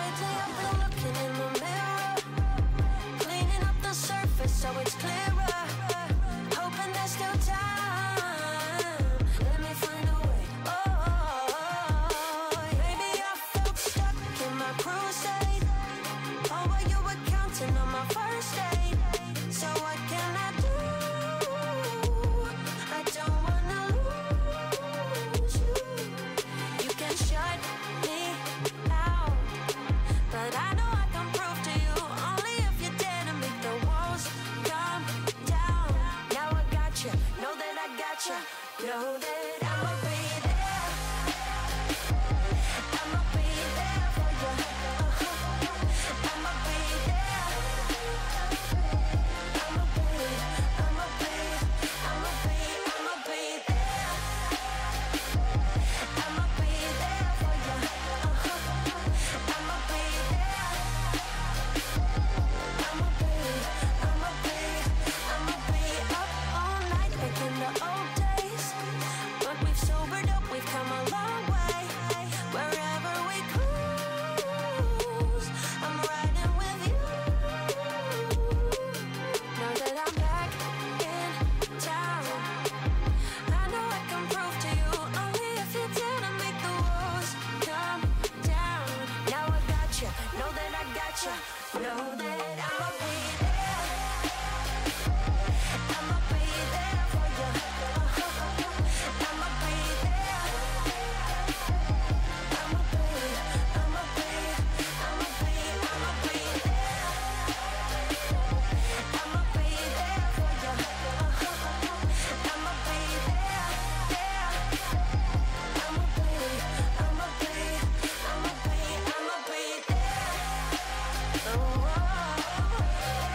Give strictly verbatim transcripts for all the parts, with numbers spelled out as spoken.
lately I've been looking in the mirror, cleaning up the surface so it's clearer, hoping there's still time. Let me find a way. Oh, maybe I felt stuck in my crusade. Oh, well, you were counting on my first aid. So what can I do? I don't wanna lose you. You can shut me out, but I know I can prove to you only if you dare to make the walls come down. Now I got you, know that I got you, know that I'ma be there. I'ma be there for you. Uh-huh. I'ma be there. I'ma be, I'ma be, I'ma be, I'ma be there. I'ma be there for you. Uh-huh. I'ma be there. I'ma be, I'ma be, I'ma be up all night making the old days. But we've sobered up, we've come a long way. Wherever we cruise, I'm riding with you. Now that I'm back in town, I know I can prove to you only if you dare to make the walls come down. Now I got you, know that I got you, know that I'ma be there. I'ma be there for you. Uh-huh. I'ma be there. I'ma be, I'ma be, I'ma be, I'ma be there. I'ma be there for you. Uh-huh. I'ma be there, there. I'ma be, I'ma be, I'ma be, I'ma be there. Oh, oh, oh.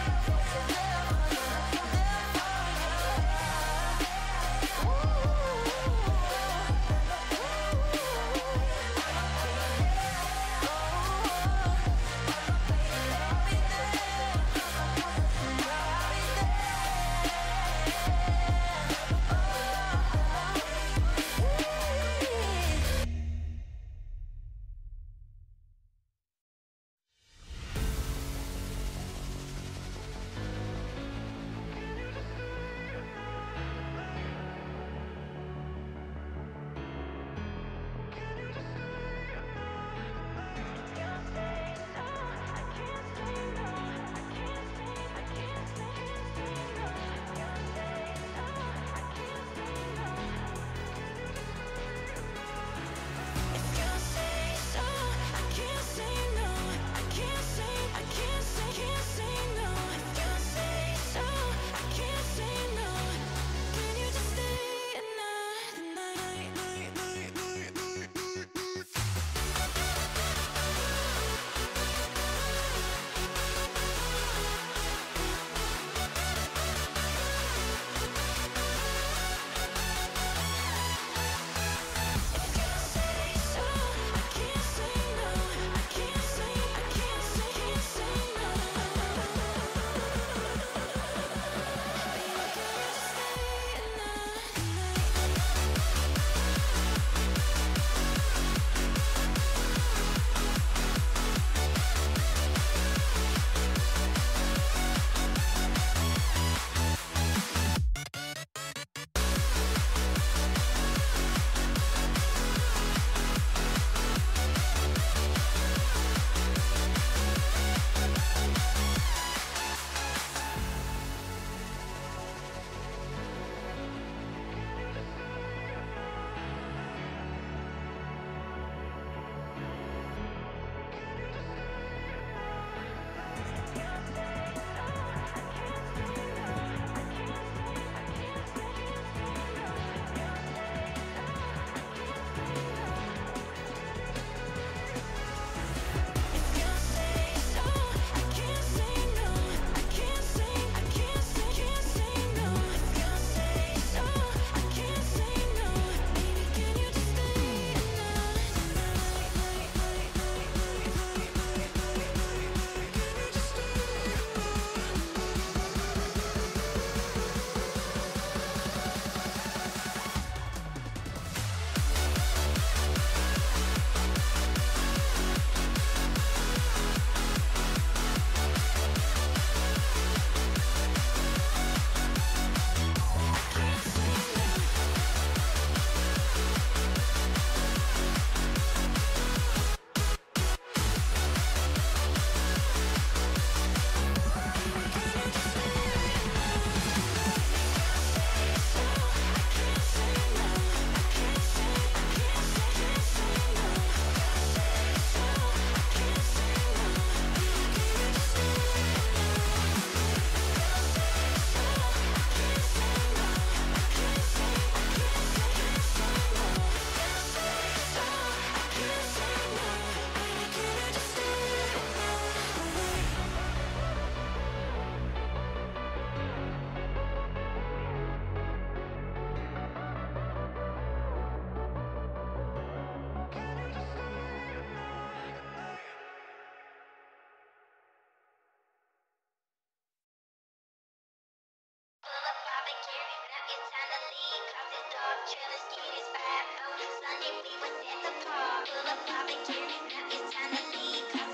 barbecue. Now it's time to leave. Coffee dog, trailer, skitties, five oh. Sunday we was at the park. Full of barbecue. Now it's time to leave.